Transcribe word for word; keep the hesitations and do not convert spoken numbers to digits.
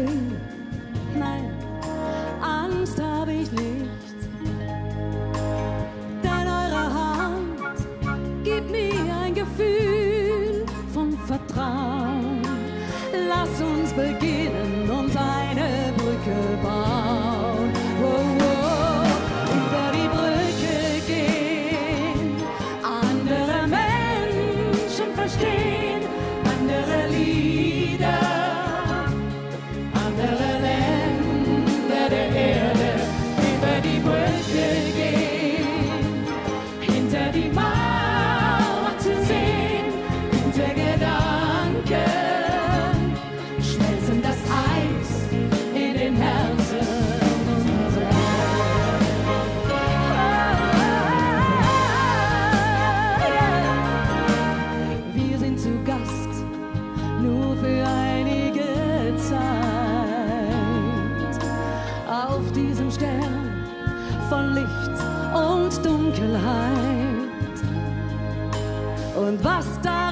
sehen. Nein, Angst habe ich nicht. Denn eure Hand gibt mir ein Gefühl von Vertrauen. Lass uns beginnen und eine Brücke bauen. Oh, oh, über die Brücke gehen, andere Menschen verstehen, andere Lieder, andere Länder der Erde. Über die Brücke gehen, hinter die Mauer zu sehen, gute Gedanken. Nur für einige Zeit auf diesem Stern von Licht und Dunkelheit. Und was da